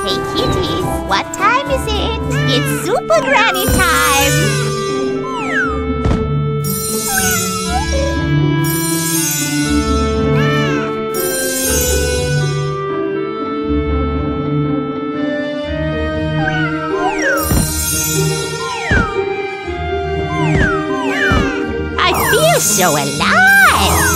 Hey kitties, what time is it? It's Super Granny time! I feel so alive!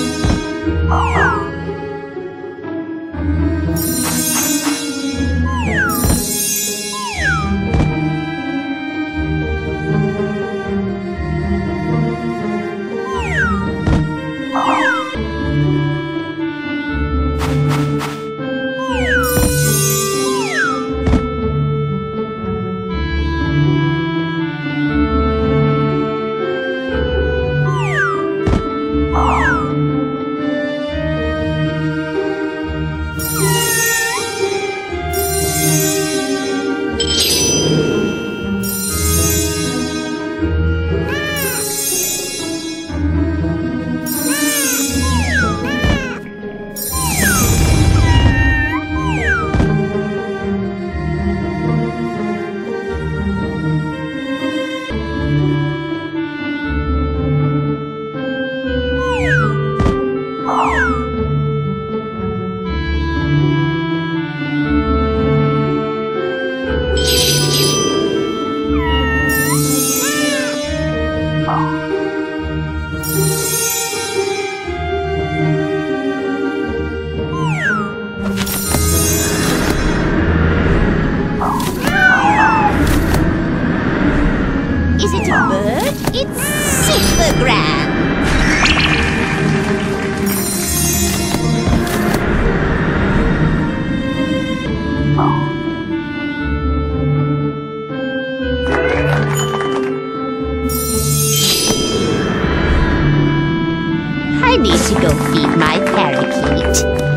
Is it a bird? It's Super Gran! I need to go feed my parakeet.